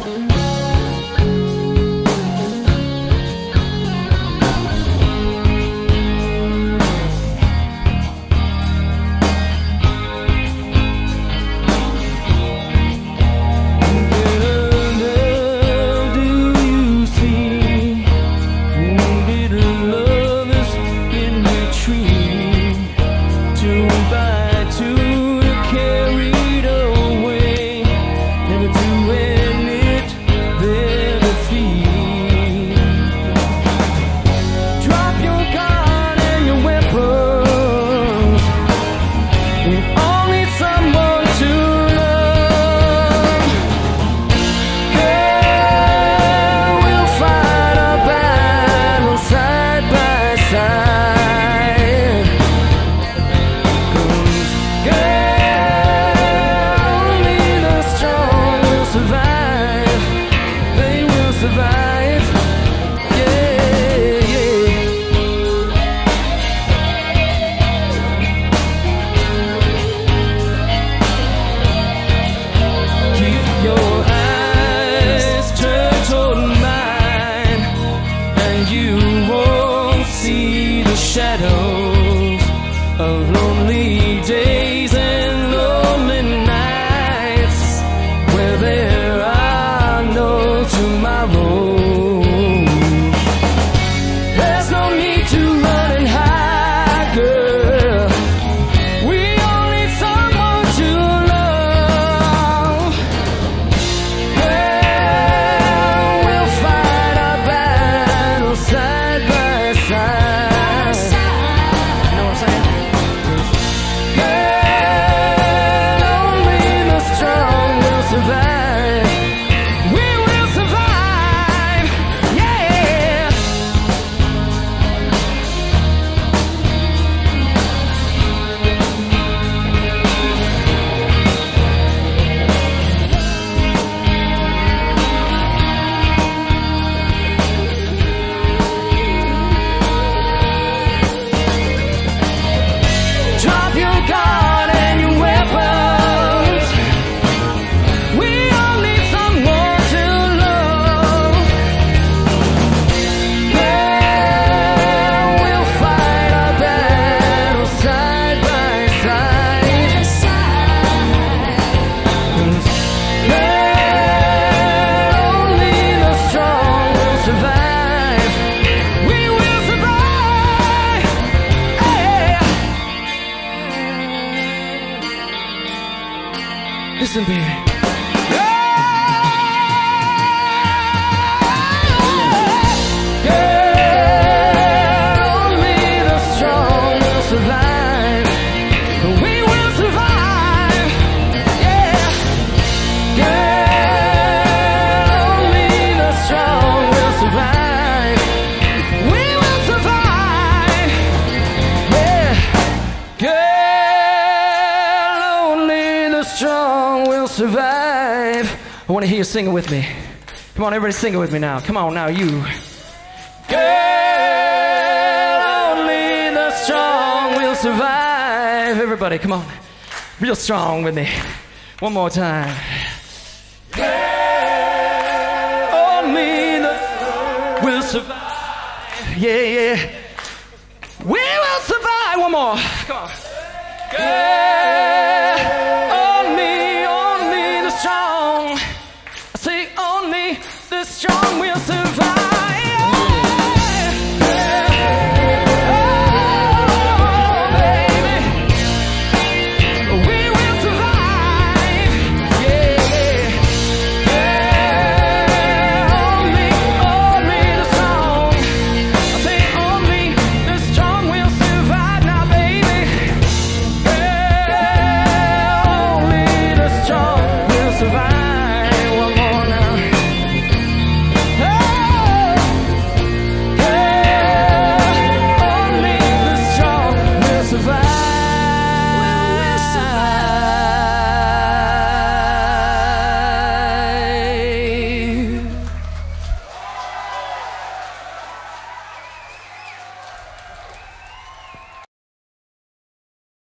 Shadows of lonely days and lonely nights where there are no tomorrows. There's no need to run and hide, girl. We all need someone to love. Well, we'll fight our battles side by side. Listen, baby. Strong will survive. I want to hear you sing it with me. Come on, everybody sing it with me now. Come on now, you. Girl, only the strong will survive. Everybody, come on. Real strong with me. One more time. Girl, only the strong will survive. Yeah, yeah. We will survive. One more. Come on. Girl.